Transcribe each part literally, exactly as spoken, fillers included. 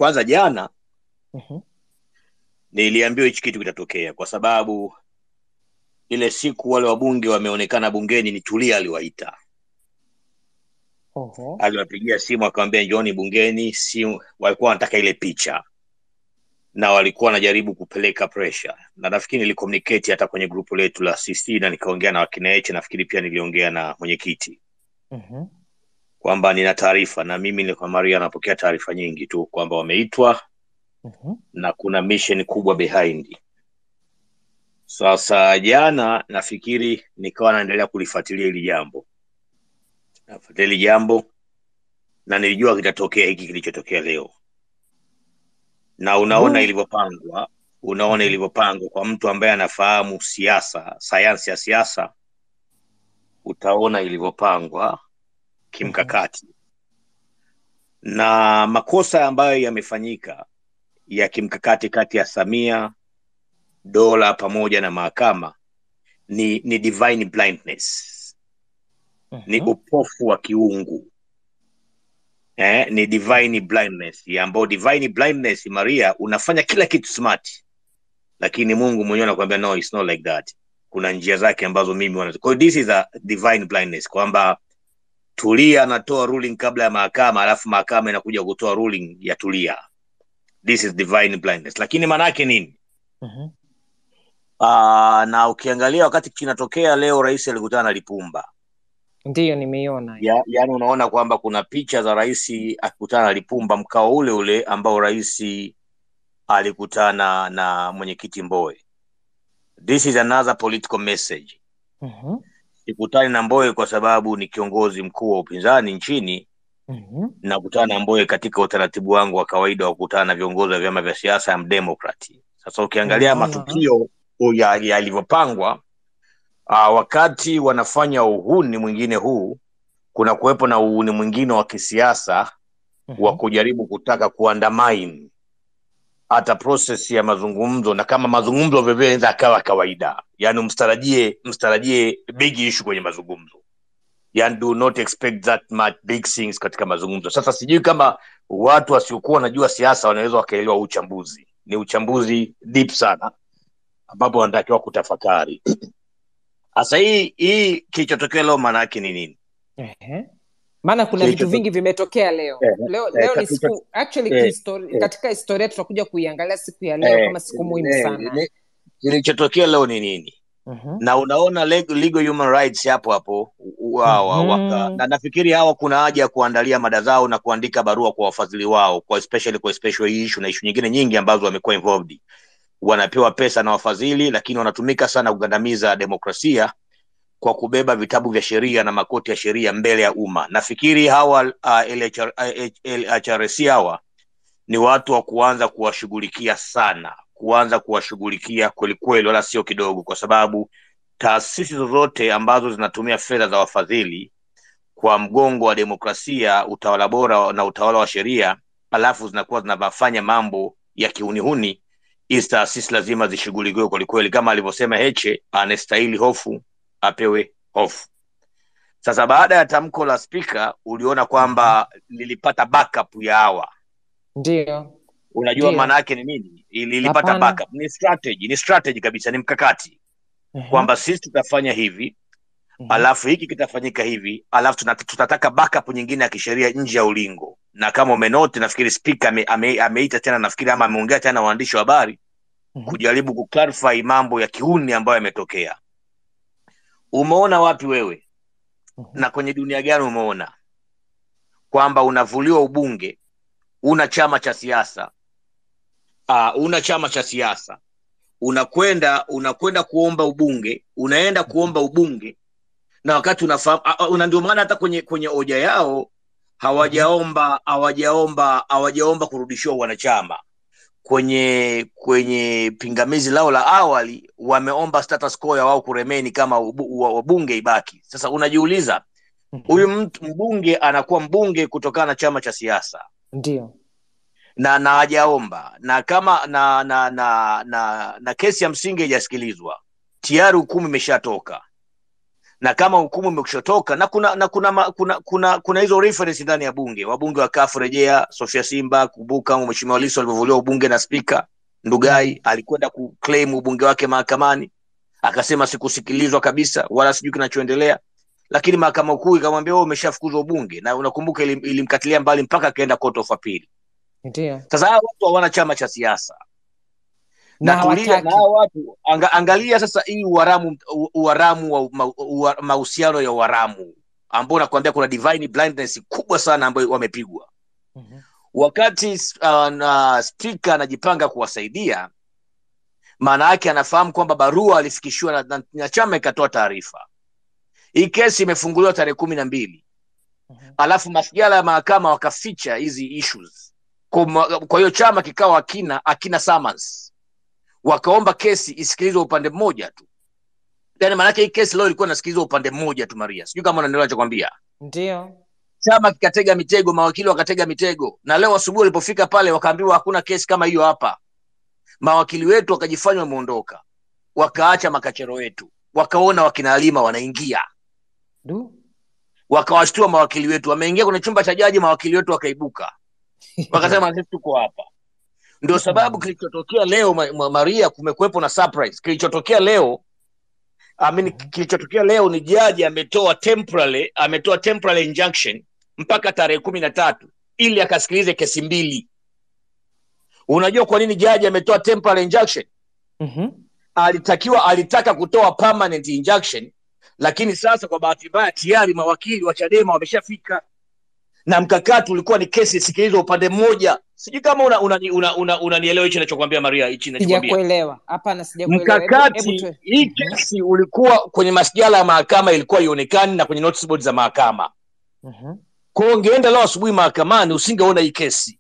kwanza jana Mhm. niliambiwa hichi kitu kitatokea kwa sababu ile siku wale wabunge wameonekana bungeni ni Tulia aliwaita. Oho. Aliwapigia simu akamwambia njooni bungeni, simu walikuwa wanataka ile picha. Na walikuwa wanajaribu kupeleka pressure. Na nafikiri nilicommunicate hata kwenye grupu letu la C C na nikaongea na wakina H, nafikiri pia niliongea na mwenyekiti. Mhm. Kwamba nina taarifa na mimi ni kwa Maria napokea taarifa nyingi tu kwamba wameitwa. Mhm. Na kuna mission kubwa behind. Sasa jana nafikiri nikawa naendelea kulifuatilia hili jambo. Nafuatilia hili jambo na nilijua kitatokea hiki kilichotokea leo. Na unaona Oh. ilivyopangwa, unaona Mhm. ilivyopangwa kwa mtu ambaye anafahamu siasa, sayansi ya siasa, utaona ilivyopangwa kimkakati. Na makosa ambayo yamefanyika ya kimkakati kati ya Samia, Dola pamoja na mahakama ni ni divine blindness. Ni Mhm. upofu wa kiungu. Eh, ni divine blindness. Ambao divine blindness, Maria, unafanya kila kitu smart. Lakini Mungu mwenyewe anakuambia no, it's not like that. Kuna njia zake ambazo mimi wana. Kwa this is a divine blindness kwamba Tulia anatoa ruling kabla ya mahakama, alafu mahakama inakuja kutoa ruling ya Tulia. This is divine blindness. Lakini maana yake nini? Mhm. Ah, na ukiangalia wakati kinatokea leo rais alikutana na Lipumba. Ndiyo nimeiona. Ya, yani unaona kwamba kuna picha za rais akikutana na Lipumba mkao ule ule ambao rais alikutana na mwenyekiti Mbowe. This is another political message. Mhm. Sikutani na Mbowe kwa sababu ni kiongozi mkuu wa upinzani nchini. Mhm. Na kutana na Mbowe katika utaratibu wangu wa kawaida wa kukutana na viongozi wa vyama vya siasa ya Mdemokrati. Sasa ukiangalia Unaona. matukio yalivyopangwa, uh, wakati wanafanya uhuni mwingine huu, kuna kuwepo na uhuni mwingine wa kisiasa Mhm. wa kujaribu kutaka kuandamine hata process ya mazungumzo, na kama mazungumzo vivyo inaweza akawa kawaida. Yaani mstarajie mstarajie big issue kwenye mazungumzo. Yani do not expect that much big things katika mazungumzo. Sasa sijui kama watu wasiokuwa wanajua siasa wanaweza wakaelewa uchambuzi. Ni uchambuzi deep sana ambapo wanatakiwa kutafakari. Sasa hii hii kilichotokea leo maana yake ni nini? Ehe. Maana kuna vitu vingi vimetokea leo. Eh, Leo eh, leo ni katika, siku actually eh, histori, eh, katika historia tutakuja kuiangalia siku ya leo eh, kama siku muhimu eh, sana. eh, kilichotokea leo ni nini? Mhm. Na unaona legal, legal human rights hapo hapo wao waka, Mhm. na nafikiri hawa kuna haja ya kuandalia mada zao na kuandika barua kwa wafadhili wao, kwa especially kwa special issue na issue nyingine nyingi ambazo wamekuwa involved. Wanapewa pesa na wafadhili, lakini wanatumika sana kugandamiza demokrasia kwa kubeba vitabu vya sheria na makoti ya sheria mbele ya umma. Nafikiri hawa uh, L H R C hawa ni watu wa kuanza kuwashughulikia sana, kuanza kuwashughulikia kweli kweli, wala sio kidogo, kwa sababu taasisi zozote ambazo zinatumia fedha za wafadhili kwa mgongo wa demokrasia, utawala bora na utawala wa sheria, alafu zinakuwa zinafanya mambo ya kiunihuni, hizi taasisi lazima zishughulikiwe kweli kweli. Kama alivyosema Heche, anastahili hofu apewe hofu. Sasa baada ya tamko la spika, uliona kwamba lilipata backup ya hawa. Ndio. Unajua maana yake ni nini? Ilipata backup. Ni strategy, ni strategy kabisa, ni mkakati. Uh-huh. Kwamba sisi tutafanya hivi, uh-huh, alafu hiki kitafanyika hivi, alafu tutataka backup nyingine ya kisheria nje ya ulingo. Na kama umenote, nafikiri speaker ameita ame, ame tena, nafikiri ama ameongea tena na waandishi wa habari, uh-huh, kujaribu kuclarify mambo ya kiuni ambayo yametokea. Umeona wapi wewe? Uh-huh. Na kwenye dunia gani umeona kwamba unavuliwa ubunge, una chama cha siasa, uh, una chama cha siasa, unakwenda unakwenda kuomba ubunge, unaenda kuomba ubunge, na wakati unafahamu una, ndio maana hata kwenye kwenye hoja yao hawajaomba hawajaomba hawajaomba kurudishiwa wanachama. Kwenye kwenye pingamizi lao la awali wameomba status quo ya wao kuremeni kama wabunge ibaki. Sasa unajiuliza, huyu mtu mbunge anakuwa mbunge kutokana na chama cha siasa. Ndio. Na na hajaomba, na kama na na na na, na kesi ya msingi haijasikilizwa, tayari hukumu imeshatoka. na kama hukumu imekushotoka na kuna na kuna kuna kuna, kuna, kuna hizo reference ndani ya bunge, wabunge wa kafu rejea, Sofia Simba kubuka, mheshimiwa Lissu alivyovuliwa ubunge na spika Ndugai, mm. alikwenda kuclaim ubunge wake mahakamani, akasema sikusikilizwa kabisa wala sijui kinachoendelea, lakini mahakama kuu ikamwambia wewe umeshafukuzwa ubunge, na unakumbuka ilimkatilia mbali mpaka akaenda court of appeal. Ndio. Sasa hao watu hawana chama cha siasa. Na Natulia na hao watu anga, angalia sasa hii uharamu uharamu wa mahusiano ya uharamu ambao nakwambia kuna divine blindness kubwa sana ambayo wamepigwa. Mm-hmm. Wakati uh, na speaker anajipanga kuwasaidia, maana yake anafahamu kwamba barua alifikishiwa na, na, na chama ikatoa taarifa. Hii kesi imefunguliwa tarehe kumi na mbili. Mm-hmm. Alafu masjala ya mahakama wakaficha hizi issues. Kwa, kwa hiyo chama kikawa akina akina summons. Wakaomba kesi isikilizwe upande mmoja tu. Yaani maana yake hii kesi leo ilikuwa inasikilizwa upande mmoja tu, Maria. Sijui kama unaelewa ninachokwambia. Ndio. Chama kikatega mitego, mawakili wakatega mitego. Na leo asubuhi walipofika pale wakaambiwa hakuna kesi kama hiyo hapa. Mawakili wetu wakajifanya wameondoka. Wakaacha makachero wetu. Wakaona wakina Lema wanaingia. Ndio. Wakawashtua mawakili wetu. Wameingia kwenye chumba cha jaji, mawakili wetu wakaibuka. Wakasema sisi tuko hapa. Ndio sababu kilichotokea leo ma, ma, Maria, kumekuwepo na surprise. Kilichotokea leo I mean, kilichotokea leo ni jaji ametoa temporary ametoa temporary injunction mpaka tarehe kumi na tatu ili akasikilize kesi mbili. Unajua kwa nini jaji ametoa temporary injunction? Mhm. Alitakiwa alitaka kutoa permanent injunction, lakini sasa kwa bahati mbaya tayari mawakili wa Chadema wameshafika. Na mkakati ulikuwa ni kesi isikilizwe upande mmoja. Sijui kama una unanielewa una, una, una hicho ninachokuambia Maria, hichi ninachokuambia. Sijakuelewa. Hapana, sijakuelewa. Mkakati hii kesi ulikuwa kwenye masjala ya mahakama ilikuwa ionekani na kwenye notice board za mahakama. Mhm. Kwa hiyo ungeenda leo asubuhi mahakamani usingeona hii kesi.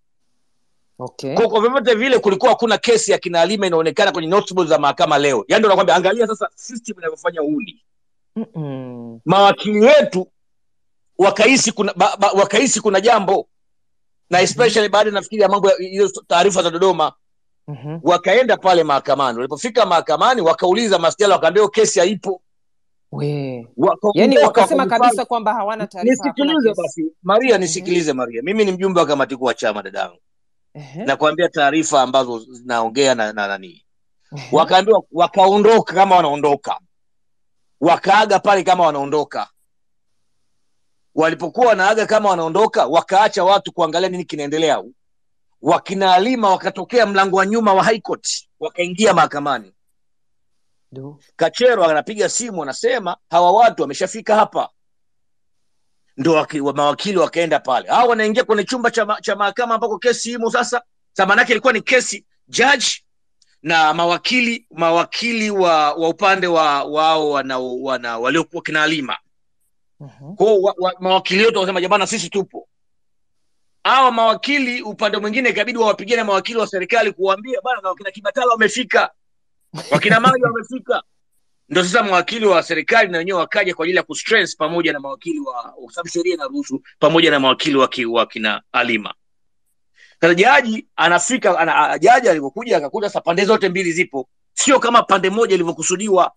Okay. Kwa kwa vyovyote vile kulikuwa hakuna kesi ya kina Lema inaonekana kwenye notice board za mahakama leo. Yaani ndio nakwambia angalia sasa system inavyofanya uhuni. Mhm. Mawakili wetu wakahisi kuna ba, ba, wakahisi kuna jambo na especially mm-hmm. baada nafikiri ya mambo hiyo taarifa za Dodoma. Mhm. Wakaenda pale mahakamani. Walipofika mahakamani wakauliza masjala, wakaambia kesi haipo. We. Yaani wakasema kabisa kwamba hawana taarifa. Nisikilize basi Maria, nisikilize. Mm-hmm. Maria, mimi ni mjumbe wa kamati kuu wa chama dadangu. Uh-huh. Na kuambia taarifa ambazo zinaongea na na nani. Uh-huh. Wakaambiwa wakaondoka kama wanaondoka. Wakaaga pale kama wanaondoka. Walipokuwa wanaaga kama wanaondoka, wakaacha watu kuangalia nini kinaendelea. Wakina Lema wakatokea mlango wa nyuma wa High Court, wakaingia mahakamani. Ndio. Kachero anapiga simu anasema hawa watu wameshafika hapa. Ndio mawakili wakaenda pale. Hao wanaingia kwenye chumba cha cha mahakama ambako kesi imo sasa. Zamani yake ilikuwa ni kesi judge na mawakili mawakili wa wa upande wa wao wana, wana waliokuwa kina Lema. Uh-huh. Kwa wa, wa, mawakili wote wanasema jamani sisi tupo. Hawa mawakili upande mwingine ikabidi wawapigane mawakili wa serikali kuwaambia bana na wakina Kibatala wamefika. Wakina Maji wamefika. Ndio sasa mawakili wa serikali na wenyewe wakaja kwa ajili ya kustress pamoja na mawakili wa sababu sheria inaruhusu pamoja na mawakili wa, ki, wa kina Lema. Sasa jaji anafika ana, jaji alipokuja akakuta sasa pande zote mbili zipo. Sio kama pande moja ilivyokusudiwa.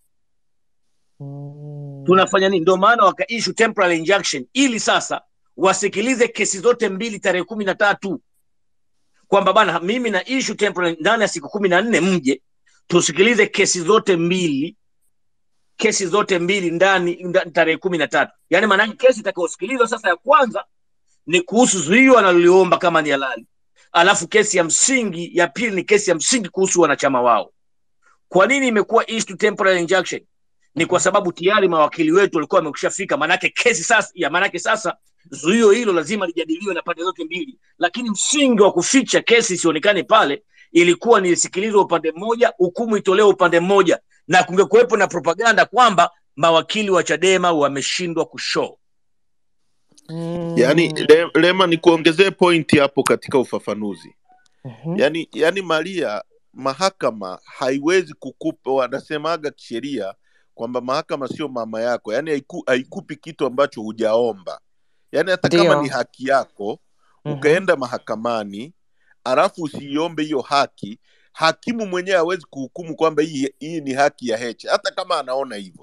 Mm. Tunafanya nini? Ndio maana waka issue temporary injunction ili sasa wasikilize kesi zote mbili tarehe kumi na tatu. Kwamba bana mimi na issue temporary ndani ya siku kumi na nne mje tusikilize kesi zote mbili. Kesi zote mbili ndani, ndani tarehe kumi na tatu. Yaani maana kesi itakayosikilizwa sasa ya kwanza ni kuhusu zuio analoliomba kama ni halali. Alafu kesi ya msingi ya pili ni kesi ya msingi kuhusu wanachama wao. Kwa nini imekuwa issue temporary injunction? Ni kwa sababu tayari mawakili wetu walikuwa wamekushafika. Manake kesi sasa ya manake sasa zuio hilo lazima lijadiliwe na pande zote mbili. Lakini msingi wa kuficha kesi isionekane pale ilikuwa ni isikilizwe upande mmoja, hukumu itolewe upande mmoja, na kungekuwepo na propaganda kwamba mawakili wa Chadema wameshindwa kushow. Mm. Yaani le, Lema ni kuongezee pointi hapo katika ufafanuzi. Uh-huh. Yaani yaani Maria, mahakama haiwezi kukupa, wanasemaga kisheria kwamba mahakama sio mama yako. Yaani haiku, haikupi kitu ambacho hujaomba. Yaani hata Dio. Kama ni haki yako, uh-huh. ukaenda mahakamani, alafu usiombe hiyo haki, hakimu mwenyewe hawezi kuhukumu kwamba hii hii ni haki ya Heche hata kama anaona hivyo.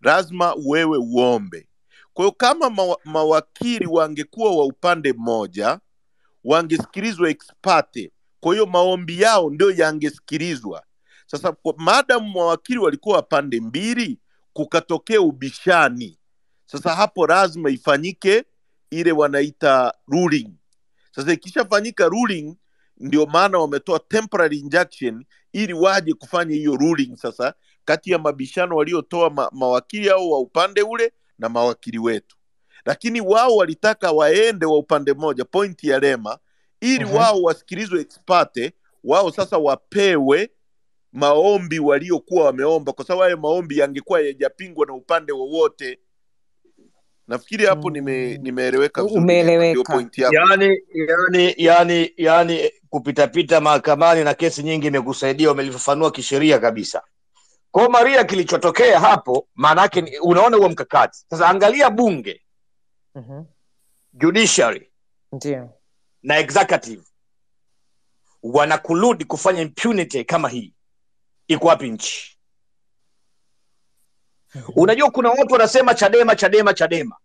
lazima wewe uombe. Kwa hiyo kama ma, mawakili wangekuwa wa upande mmoja, wangesikilizwa ex parte. Kwa hiyo maombi yao ndio yangesikilizwa. Sasa madam mawakili walikuwa pande mbili, kukatokea ubishani. Sasa hapo lazima ifanyike ile wanaita ruling. Sasa ikishafanyika ruling, ndio maana wametoa temporary injunction ili waje kufanya hiyo ruling sasa kati ya mabishano waliotoa ma, mawakili hao wa upande ule na mawakili wetu. Lakini wao walitaka waende wa upande mmoja, point ya Lema, ili uh-huh. wao wasikilizwe ex parte, wao sasa wapewe maombi waliokuwa wameomba, kwa sababu hayo maombi yangekuwa yajapingwa na upande wowote. Nafikiri hapo nime nimeeleweka vizuri. Umeeleweka. Ndio point yako. Yani yani yani yani kupita pita mahakamani na kesi nyingi imekusaidia, umelifafanua kisheria kabisa. Kwa Maria, kilichotokea hapo maana yake unaona huo mkakati. Sasa angalia bunge. Mhm. Uh-huh. Judiciary. Ndio. Na executive wanakuludi kufanya impunity kama hii. Iko wapi nchi? Uh-huh. Unajua kuna watu wanasema Chadema Chadema Chadema.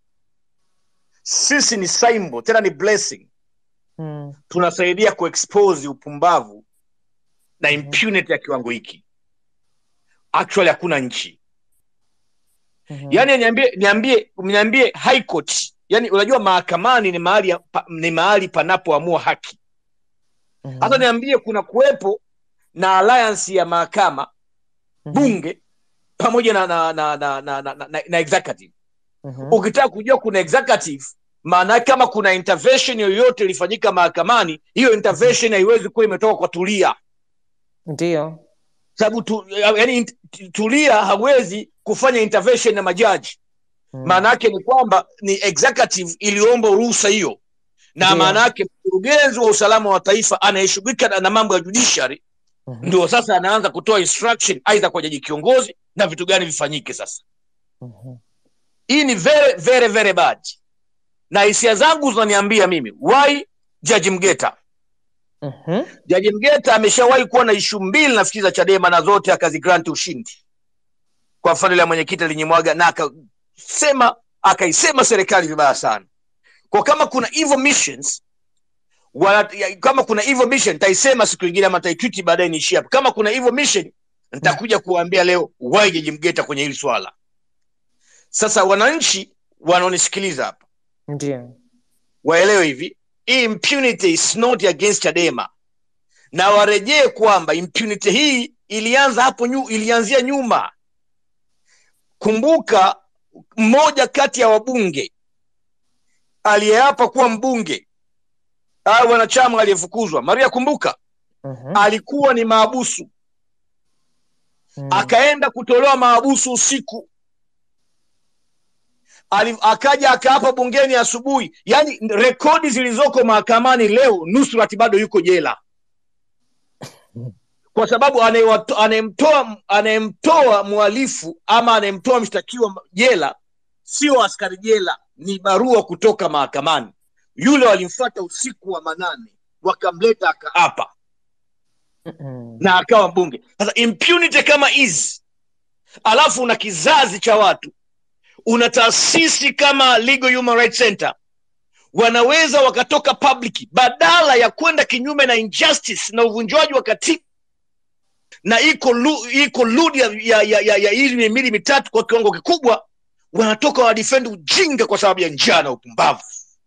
Sisi ni symbol, tena ni blessing. Hmm. Tunasaidia kuexpose upumbavu na impunity ya kiwango hiki. Actually hakuna nchi. Hmm. Yaani niambie niambie niambie high court. Yaani unajua mahakamani ni mahali pa, ni mahali panapoamua haki. Hata hmm. niambie kuna kuwepo na alliance ya mahakama, hmm. bunge pamoja na na na na na, na, na, na executive. Uh-huh. Ukitaka kujua kuna executive, maana kama kuna intervention yoyote ilifanyika mahakamani, hiyo intervention haiwezi kuwa imetoka kwa Tulia. Ndio. Sababu tu, yani Tulia hawezi kufanya intervention na majaji. Hmm. Maana yake ni kwamba ni executive iliomba ruhusa hiyo. Na maana yake mkurugenzi wa usalama wa taifa anayeshughulika na mambo ya judiciary, uh-huh. ndio sasa anaanza kutoa instruction aidha kwa jaji kiongozi na vitu gani vifanyike sasa. Uh-huh. Hii ni very very very bad. Na hisia zangu zinaniambia mimi, why Jaji Mgeta? Mhm. Jaji Mgeta ameshawahi kuwa na issue mbili nafikiri za Chadema na zote akazi grant ushindi. Kwa mfano ile mwenyekiti alinyimwaga na akasema akaisema serikali vibaya sana. Kwa kama kuna evil missions, wala, kama kuna evil mission taisema siku nyingine ama taitweet baadaye niishie hapo. Kama kuna evil mission nitakuja kuambia leo why Jaji Mgeta kwenye hili swala. Sasa wananchi wanaonisikiliza hapa, ndio waelewe hivi, impunity is not against Chadema. Na warejee kwamba impunity hii ilianza hapo nyu, ilianzia nyuma. Kumbuka mmoja kati ya wabunge aliyeapa kuwa mbunge au wanachama aliyefukuzwa, Maria kumbuka, uh-huh. alikuwa ni maabusu. Hmm. Akaenda kutolewa maabusu usiku. Ali, akaja akaapa bungeni asubuhi. Yani rekodi zilizoko mahakamani leo, Nusrat bado yuko jela. Kwa sababu anayemtoa anayemtoa mhalifu ama anayemtoa mshtakiwa jela sio askari jela, ni barua kutoka mahakamani. Yule walimfuata usiku wa manane, wakamleta akaapa. Na akawa mbunge. Sasa impunity kama hizi, alafu una kizazi cha watu, una taasisi kama Legal Human Rights Center, wanaweza wakatoka public badala ya kwenda kinyume na injustice na uvunjwaji wa katiba na iko lu, iko ludi ya ya ya, ya, ya ili mili mitatu kwa kiwango kikubwa, wanatoka wa defend ujinga kwa sababu ya njaa na upumbavu.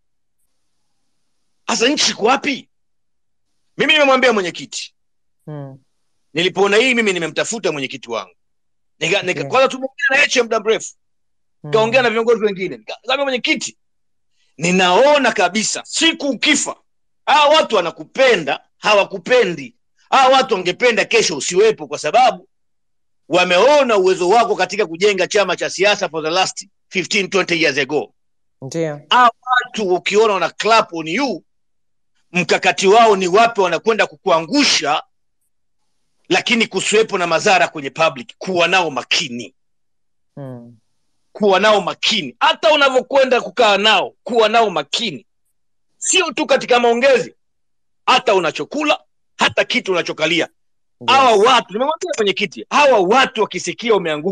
Asa nchi kwa wapi? Mimi nimemwambia mwenyekiti. Hmm. Nilipoona hii mimi nimemtafuta mwenyekiti wangu. Nika, nika yeah. Kwanza tumeongea na H muda mrefu. Kaongea na viongozi wengine. Nikamwambia mwenyekiti, ninaona kabisa siku ukifa, hawa watu wanakupenda, hawakupendi. Hawa watu wangependa kesho usiwepo kwa sababu wameona uwezo wako katika kujenga chama cha siasa for the last fifteen twenty years ago. Ndio. Hawa watu ukiona wana clap on you, mkakati wao ni wapi wanakwenda kukuangusha, lakini kusiwepo na madhara kwenye public. Kuwa nao makini. Hmm. Kuwa nao makini. Hata unavyokwenda kukaa nao, kuwa nao makini. Sio tu katika maongezi, hata unachokula, hata kitu unachokalia. Yes. Hawa watu, nimemwambia kwenye kiti, hawa watu wakisikia umeanguka,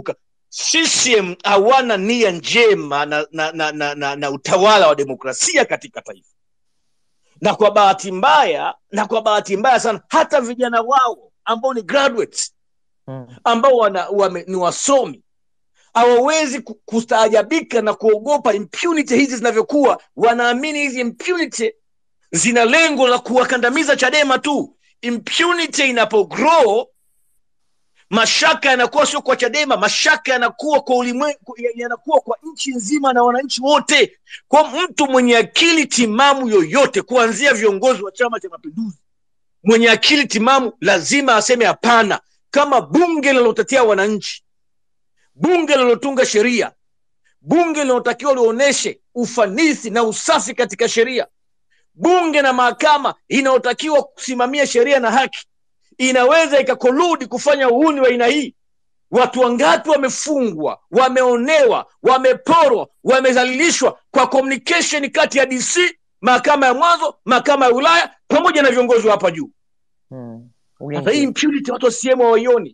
C C M hawana nia njema na, na, na, na, na, na utawala wa demokrasia katika taifa. Na kwa bahati mbaya, na kwa bahati mbaya sana, hata vijana wao ambao ni graduates, ambao wana, wame, ni wasomi, hawawezi kustaajabika na kuogopa impunity hizi zinavyokuwa. Wanaamini hizi impunity zina lengo la kuwakandamiza Chadema tu. Impunity inapogrow, mashaka yanakuwa sio kwa Chadema, mashaka yanakuwa kwa ulimwengu, yanakuwa kwa nchi nzima na wananchi wote. Kwa mtu mwenye akili timamu yoyote, kuanzia viongozi wa Chama cha Mapinduzi, mwenye akili timamu lazima aseme hapana. Kama bunge linalotetea wananchi, bunge linalotunga sheria, bunge linalotakiwa lionyeshe ufanisi na usafi katika sheria, bunge na mahakama inayotakiwa kusimamia sheria na haki, inaweza ikakoludi kufanya uhuni wa aina hii. Watu wangapi wamefungwa, wameonewa, wameporwa, wamezalilishwa kwa communication kati ya D C, mahakama ya Mwanzo, mahakama ya Ulaya pamoja na viongozi hapa juu. Hmm. Sasa hii impunity watu wa C C M hawaioni.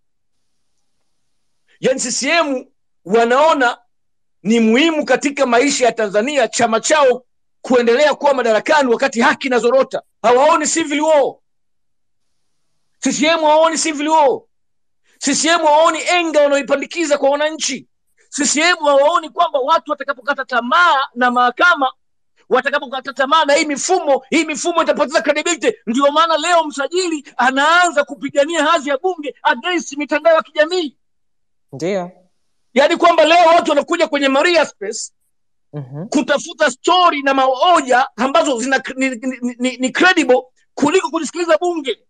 Yaani C C M wanaona ni muhimu katika maisha ya Tanzania chama chao kuendelea kuwa madarakani wakati haki inazorota. Hawaoni civil war. C C M hawaoni civil war. C C M hawaoni enga wanaoipandikiza kwa wananchi. C C M hawaoni kwamba watu watakapokata tamaa na mahakama, watakapokata tamaa na hii mifumo, hii mifumo itapoteza credibility. Ndio maana leo msajili anaanza kupigania hadhi ya bunge against mitandao ya kijamii. Ndio. Yaani kwamba leo watu wanakuja kwenye Maria Space uh-huh. kutafuta story na maoja ambazo zina ni, ni, ni, ni credible kuliko kusikiliza bunge.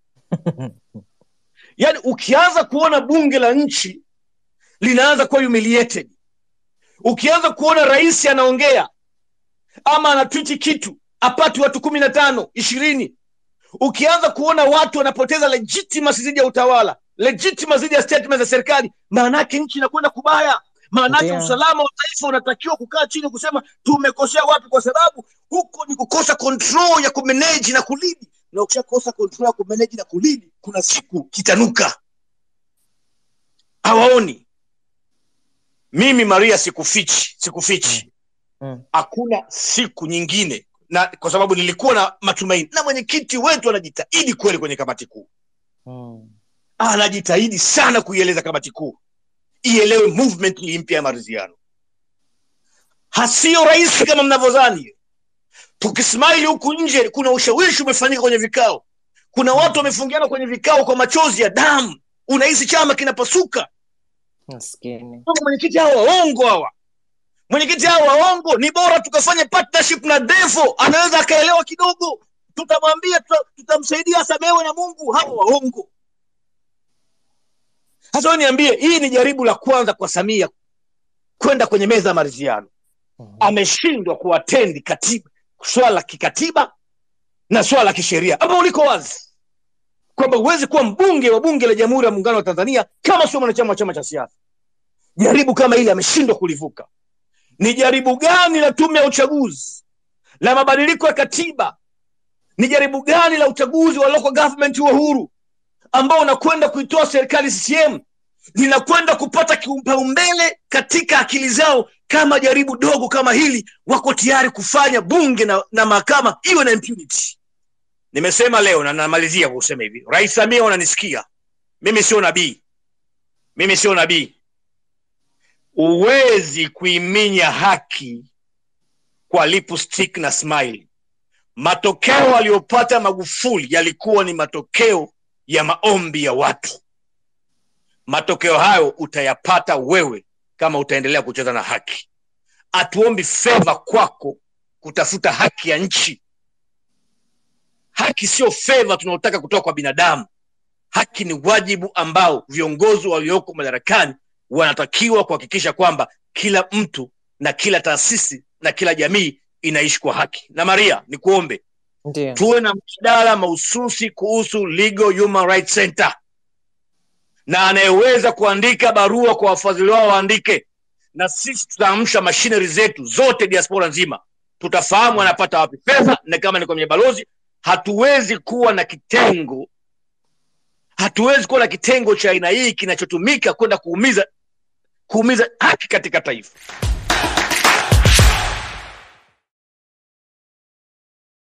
Yaani ukianza kuona bunge la nchi linaanza kuwa humiliated, ukianza kuona rais anaongea ama anatweet kitu apati watu kumi na tano ishirini, ukianza kuona watu wanapoteza legitimacy zidi ya utawala, legitimacy zidi ya statement za serikali, maana yake nchi inakwenda kubaya. Maana yake usalama wa taifa unatakiwa kukaa chini kusema tumekosea wapi, kwa sababu huko ni kukosa control ya kumanage na kulidi. Na ukishakosa control ya kumanage na kulidi, kuna siku kitanuka. Hawaoni. Mimi Maria sikufichi, sikufichi. Mm. Hakuna siku nyingine, na kwa sababu nilikuwa na matumaini na mwenyekiti wetu anajitahidi kweli kwenye kamati kuu. Mm. Anajitahidi sana kuieleza kamati kuu ielewe movement mpya ya maridhiano. Hasio rais kama mnavyodhani. Tukismile huku nje kuna ushawishi umefanyika kwenye vikao. Kuna watu wamefungiana kwenye vikao kwa machozi ya damu. Unahisi chama kinapasuka. Maskini. Mwenyekiti hao waongo hawa. Mwenyekiti hao waongo, ni bora tukafanya partnership na Devo, anaweza akaelewa kidogo. Tutamwambia tutamsaidia samewe na Mungu. Hao waongo. Sasa niambie, hii ni jaribu la kwanza kwa Samia kwenda kwenye meza ya maridhiano. Uh-huh. Ameshindwa kuattend katiba, swala la kikatiba na swala la kisheria. Hapo uliko wazi kwamba huwezi kuwa mbunge wa bunge la Jamhuri ya Muungano wa Tanzania kama sio mwanachama wa chama cha siasa. Jaribu kama ile ameshindwa kulivuka. Ni jaribu gani la tume ya uchaguzi, la mabadiliko ya katiba? Ni jaribu gani la uchaguzi wa local government wa huru ambao unakwenda kuitoa serikali C C M linakwenda kupata kipaumbele katika akili zao? Kama jaribu dogo kama hili wako tayari kufanya bunge na, na mahakama iwe na impunity. Nimesema leo na namalizia kwa kusema hivi, Rais Samia unanisikia, mimi sio nabii, mimi sio nabii. Uwezi kuiminya haki kwa lipstick na smile. Matokeo aliyopata Magufuli yalikuwa ni matokeo ya maombi ya watu. Matokeo hayo utayapata wewe kama utaendelea kucheza na haki. Atuombi favor kwako kutafuta haki ya nchi. Haki sio favor tunaotaka kutoka kwa binadamu. Haki ni wajibu ambao viongozi walioko madarakani wanatakiwa kuhakikisha kwamba kila mtu na kila taasisi na kila jamii inaishi kwa haki. Na Maria, nikuombe Ndiyo. tuwe na mjadala mahususi kuhusu Legal Human Rights Center, na anayeweza kuandika barua kwa wafadhili wao waandike, na sisi tutaamsha machinery zetu zote diaspora nzima. Tutafahamu anapata wapi pesa, na kama ni kwenye balozi. Hatuwezi kuwa na kitengo hatuwezi kuwa na kitengo cha aina hii kinachotumika kwenda kuumiza kuumiza haki katika taifa.